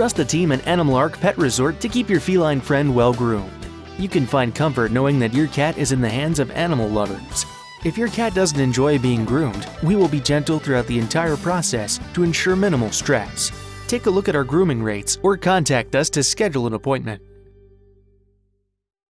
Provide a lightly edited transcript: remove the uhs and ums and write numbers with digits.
Trust the team at Animal Ark Pet Resort to keep your feline friend well groomed. You can find comfort knowing that your cat is in the hands of animal lovers. If your cat doesn't enjoy being groomed, we will be gentle throughout the entire process to ensure minimal stress. Take a look at our grooming rates or contact us to schedule an appointment.